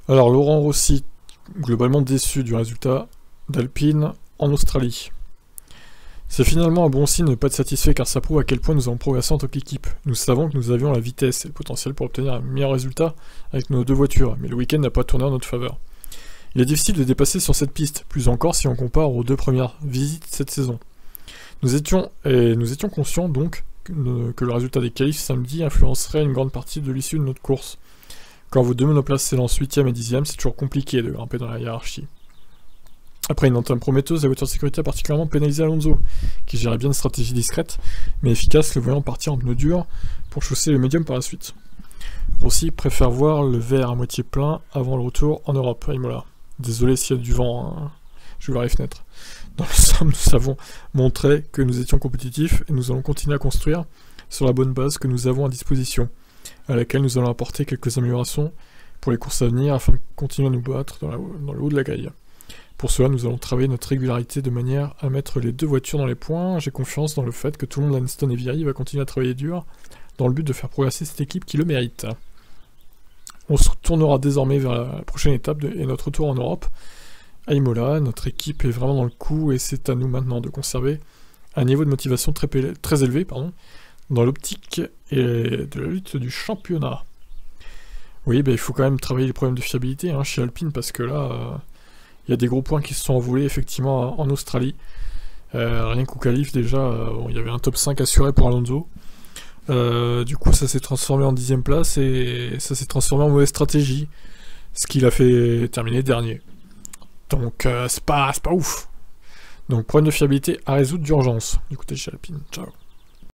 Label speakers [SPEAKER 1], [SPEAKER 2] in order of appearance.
[SPEAKER 1] Alors Laurent Rossi, globalement déçu du résultat d'Alpine en Australie. C'est finalement un bon signe de ne pas être satisfait car ça prouve à quel point nous avons progressé en tant qu'équipe. Nous savons que nous avions la vitesse et le potentiel pour obtenir un meilleur résultat avec nos deux voitures, mais le week-end n'a pas tourné en notre faveur. Il est difficile de dépasser sur cette piste, plus encore si on compare aux deux premières visites cette saison. Nous étions conscients donc que le résultat des qualifs samedi influencerait une grande partie de l'issue de notre course. Quand vos deux monoplaces s'élancent 8ème et 10ème, c'est toujours compliqué de grimper dans la hiérarchie. Après une entame prometteuse, la voiture de sécurité a particulièrement pénalisé Alonso, qui gérait bien une stratégie discrète, mais efficace, le voyant partir en pneu dur pour chausser le médium par la suite. Rossi préfère voir le verre à moitié plein avant le retour en Europe, à Imola. Désolé s'il y a du vent, hein. Je vais voir les fenêtres. Dans l'ensemble, nous avons montré que nous étions compétitifs et nous allons continuer à construire sur la bonne base que nous avons à disposition, à laquelle nous allons apporter quelques améliorations pour les courses à venir afin de continuer à nous battre dans le haut de la grille. Pour cela, nous allons travailler notre régularité de manière à mettre les deux voitures dans les points. J'ai confiance dans le fait que tout le monde, Lanston et Viry, va continuer à travailler dur dans le but de faire progresser cette équipe qui le mérite. On se tournera désormais vers la prochaine étape et notre retour en Europe. À Imola, notre équipe est vraiment dans le coup et c'est à nous maintenant de conserver un niveau de motivation très élevé dans l'optique et de la lutte du championnat. Oui, il faut quand même travailler les problèmes de fiabilité chez Alpine parce que là, il y a des gros points qui se sont envolés effectivement en Australie. Rien qu'au qualif déjà, il y avait un top 5 assuré pour Alonso. Du coup, ça s'est transformé en 10ème place et ça s'est transformé en mauvaise stratégie, ce qui l'a fait terminer dernier. Donc c'est pas ouf. Donc problème de fiabilité à résoudre d'urgence du côté de chez Alpine. Ciao.